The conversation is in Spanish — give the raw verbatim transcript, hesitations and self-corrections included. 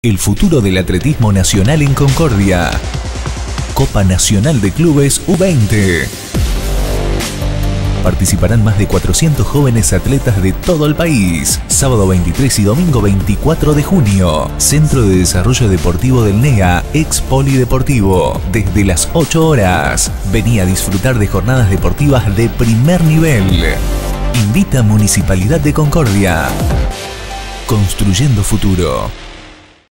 El futuro del atletismo nacional en Concordia. Copa Nacional de Clubes U veinte. Participarán más de cuatrocientos jóvenes atletas de todo el país. Sábado veintitrés y domingo veinticuatro de junio. Centro de Desarrollo Deportivo del N E A, ex Polideportivo. Desde las ocho horas. Vení a disfrutar de jornadas deportivas de primer nivel. Invita Municipalidad de Concordia. Construyendo futuro.